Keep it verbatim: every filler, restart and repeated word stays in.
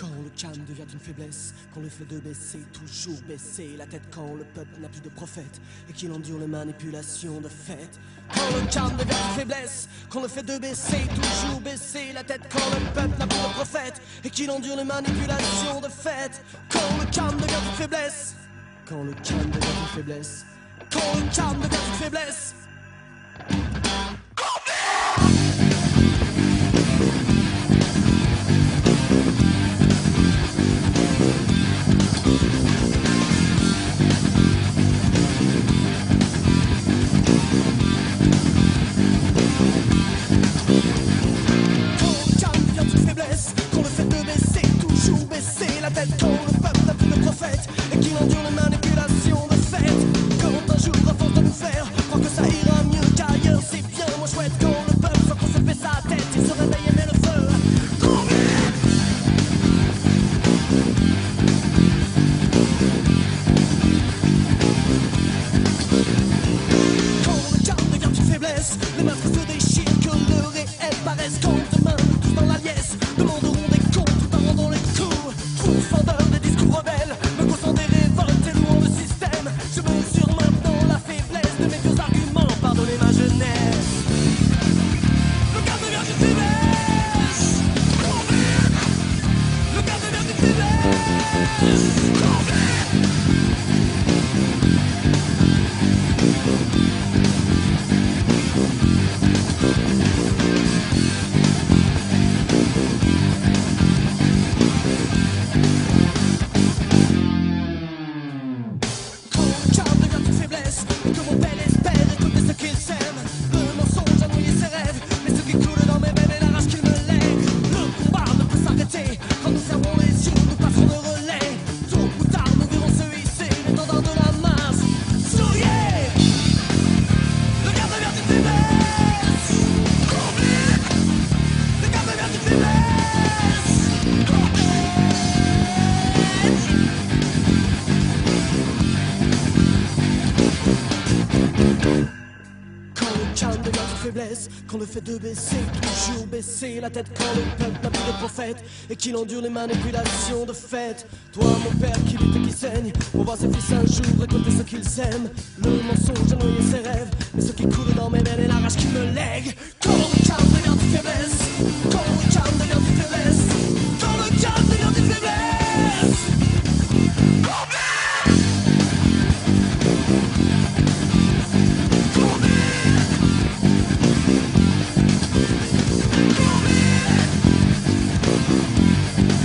Quand le calme devient une faiblesse, qu'on le fait de baisser, toujours baisser la tête quand le peuple n'a plus de prophète et qu'il endure les manipulations de fait. Quand le calme devient une faiblesse, qu'on le fait de baisser, toujours baisser la tête quand le peuple n'a plus de prophète et qu'il endure les manipulations de fait. Quand le calme devient une faiblesse, quand le calme devient une faiblesse, quand le calme devient une faiblesse. Qu'on le fait de baisser, toujours baisser la tête quand le peuple n'a plus de prophète et qu'il endure les manipulations de fait. Quand un jour à force de nous faire croire que ça ira mieux qu'ailleurs, c'est bien moins chouette quand le peuple sans qu'on se fait sa tête, il se réveille et met le feu. Quand le calme devient une faiblesse, les masques se déchirent, que le réel paraisse quand demain nous tous dans la liesse demanderont des comptes tout en rendant les coups. Tous vendeurs des discours rebelles, me causant des révoltes et louant le système. Je mesure maintenant la faiblesse de mes vieux arguments, pardonnez ma jeunesse. Le calme devient une faiblesse. Le calme devient une faiblesse. Faiblesse, qu'on le fait de baisser, toujours baisser la tête quand le peuple n'a plus de prophète et qu'il endure les manipulations de fait. Toi mon père qui lutte et qui saigne pour voir ses fils un jour récolter ce qu'ils aiment. Le mensonge a noyé ses rêves, mais ce qui coule dans mes veines est la rage qui me lègue. Quand le calme devient une faiblesse, quand le calme devient une faiblesse, quand le calme devient une faiblesse. Combien